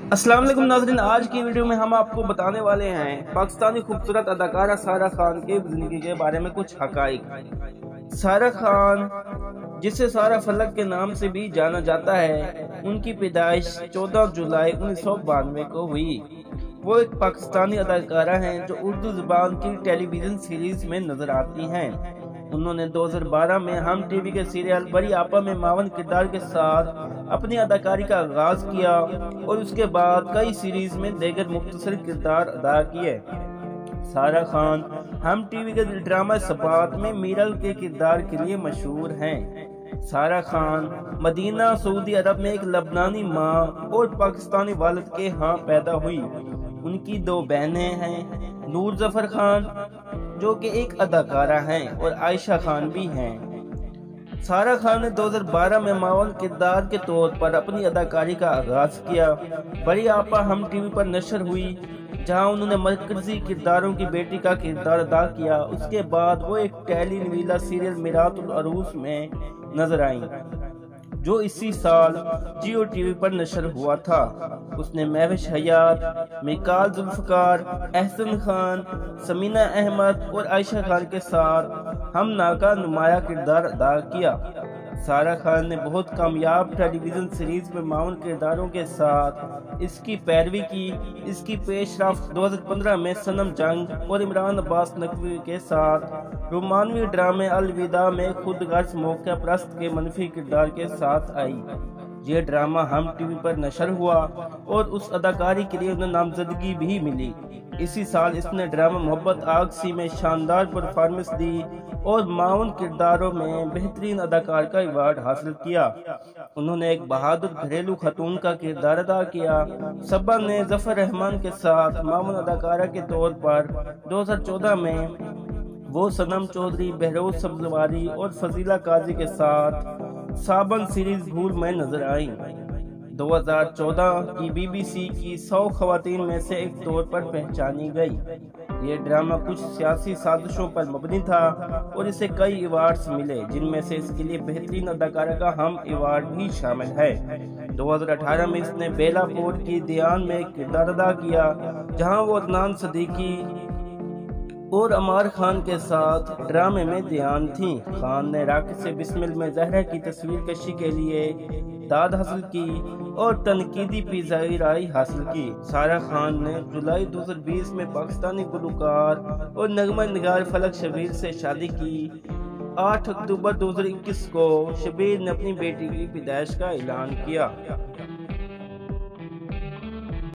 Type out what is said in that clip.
السلام علیکم ناظرین، آج کی ویڈیو میں ہم آپ کو بتانے والے ہیں پاکستانی خوبصورت اداکارہ سارہ خان کی زندگی کے بارے میں کچھ حقائق۔ سارہ خان، جسے سارہ فلک کے نام سے بھی جانا جاتا ہے، ان کی پیدائش 14 جولائی 1992 کو ہوئی۔ وہ ایک پاکستانی اداکارہ ہیں جو اردو زبان کی ٹیلی ویژن سیریز میں نظر آتی ہیں۔ انہوں نے 2012 میں ہم ٹی وی کے سیریل بڑی آپا میں معاون کردار کے ساتھ اپنی اداکاری کا آغاز کیا اور اس کے بعد کئی سیریز میں دیگر مختصر کردار ادا کیے۔ سارہ خان ہم ٹی وی کے ڈرامہ ثبات میں میرل کے کردار کے لیے مشہور ہیں۔ سارہ خان مدینہ، سعودی عرب میں ایک لبنانی ماں اور پاکستانی والد کے ہاں پیدا ہوئی۔ ان کی 2 بہنیں ہیں، نور ظفر خان جو کہ ایک اداکارہ ہیں اور عائشہ خان بھی ہیں۔ سارہ خان نے 2012 میں معاون کردار کے طور پر اپنی اداکاری کا آغاز کیا۔ بڑی آپا ہم ٹی وی پر نشر ہوئی، جہاں انہوں نے مرکزی کرداروں کی بیٹی کا کردار ادا کیا۔ اس کے بعد وہ ایک ٹیلی نویلا سیریل میرات العروس میں نظر آئیں، جو اسی سال جیو ٹی وی پر نشر ہوا تھا۔ اس نے مہوش حیات، میکال ذوالفقار، احسن خان، سمینہ احمد اور عائشہ خان کے ساتھ ہم ناکا نمایاں کردار ادا کیا۔ سارہ خان نے بہت کامیاب ٹیلی ویژن سیریز میں معاون کرداروں کے ساتھ اس کی پیروی کی۔ اس کی پیش رفت 2015 میں صنم جنگ اور عمران عباس نقوی کے ساتھ رومانوی ڈرامے الوداع میں خود غرض موقع پرست کے منفی کردار کے ساتھ آئی۔ یہ ڈرامہ ہم ٹی وی پر نشر ہوا اور اس اداکاری کے لیے انہیں نامزدگی بھی ملی۔ اسی سال اس نے ڈرامہ محبت آگ سی میں شاندار پرفارمنس دی اور معاون کرداروں میں بہترین اداکار کا ایوارڈ حاصل کیا۔ انہوں نے ایک بہادر گھریلو خاتون کا کردار ادا کیا۔ صبا نے ظفر رحمان کے ساتھ معاون اداکارہ کے طور پر 2014 میں وہ صنم چودھری، بہروز سبزواری اور فضیلہ قاضی کے ساتھ سابن سیریز بھول میں نظر آئیں۔ 2014 کی بی بی سی کی 100 خواتین میں سے ایک طور پر پہچانی گئی۔ یہ ڈرامہ کچھ سیاسی سازشوں پر مبنی تھا اور اسے کئی ایوارڈز ملے، جن میں سے اس کے لیے بہترین اداکارہ کا ہم ایوارڈ بھی شامل ہے۔ 2018 میں اس نے بیلا پور کی دیان میں ایک کردار ادا کیا، جہاں وہ عدنان صدیقی اور عمار خان کے ساتھ ڈرامے میں دیان تھیں۔ خان نے راکٹ سے بسمل میں زہرا کی تصویر کشی کے لیے داد حاصل کی اور تنقیدی پذیرائی حاصل کی۔ سارہ خان نے جولائی 2020 میں پاکستانی گلوکار اور نغمہ نگار فلک شبیر سے شادی کی۔ 8 اکتوبر 2021 کو شبیر نے اپنی بیٹی کی پیدائش کا اعلان کیا۔